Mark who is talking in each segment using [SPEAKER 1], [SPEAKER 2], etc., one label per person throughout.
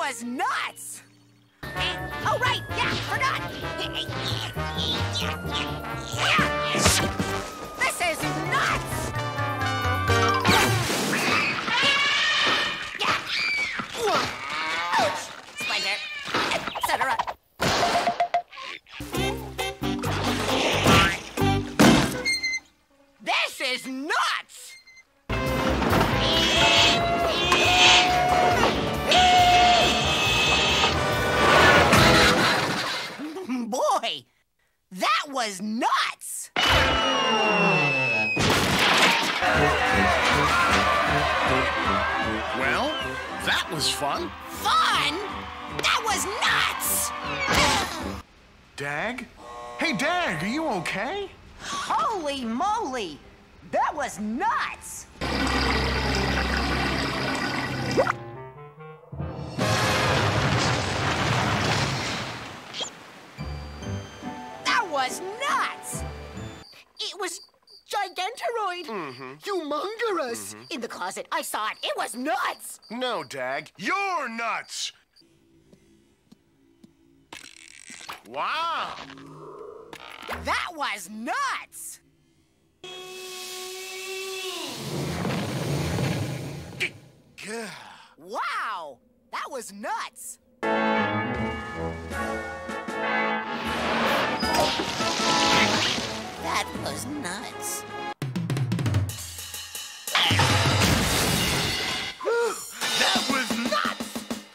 [SPEAKER 1] was nuts! Oh, right, yeah, forgot! This is nuts! Ouch! Splinter, etc. This is nuts! Boy, that was nuts!
[SPEAKER 2] Well, that was fun.
[SPEAKER 1] Fun? That was nuts!
[SPEAKER 2] Dag? Hey, Dag, are you okay?
[SPEAKER 1] Holy moly! That was nuts! That was nuts! It was giganteroid. Humongous. In the closet, I saw it. It was nuts!
[SPEAKER 2] No, Dag, you're nuts! Wow!
[SPEAKER 1] That was nuts! Wow! That was nuts! That was nuts.
[SPEAKER 2] That was nuts!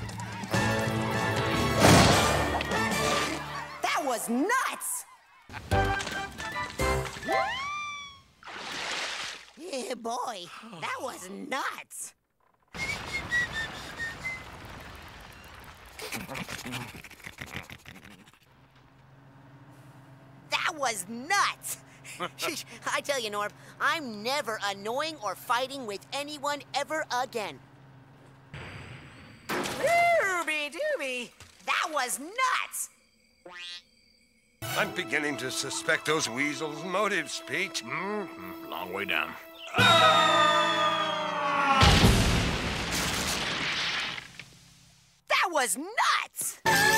[SPEAKER 1] That was nuts! Yeah, boy, that was nuts. That was nuts. I tell you, Norb, I'm never annoying or fighting with anyone ever again. Dooby-dooby, that was nuts.
[SPEAKER 3] I'm beginning to suspect those weasels' motives, Pete.
[SPEAKER 2] Long way down.
[SPEAKER 1] That was nuts.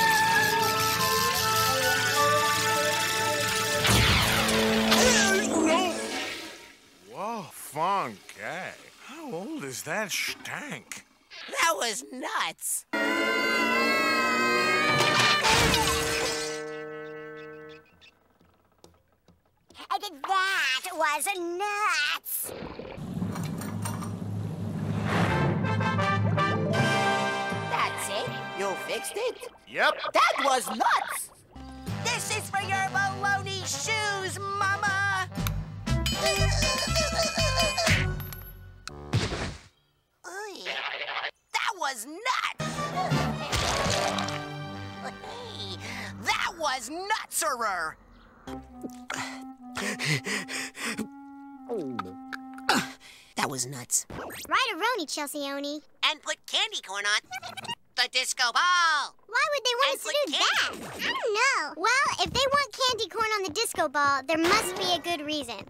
[SPEAKER 2] Whoa, funky. How old is that stank?
[SPEAKER 1] That was nuts.
[SPEAKER 4] That was nuts.
[SPEAKER 1] That's it? You fixed it?
[SPEAKER 2] Yep.
[SPEAKER 1] That was nuts! This is for your baloney shoes, Mama! Oy, that was nuts! That was nutserer! That was nuts.
[SPEAKER 4] Right-a-roni, Chelsea-oni.
[SPEAKER 1] And put candy corn on the disco ball.
[SPEAKER 4] Why would they want us to do that? I don't know. Well, if they want candy corn on the disco ball, there must be a good reason.